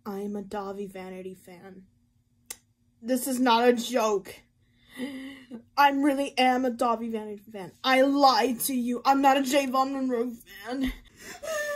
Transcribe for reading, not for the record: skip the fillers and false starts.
I'm a Dahvie Vanity fan. This is not a joke. I really am a Dahvie Vanity fan. I lied to you. I'm not a J. Von Monroe fan.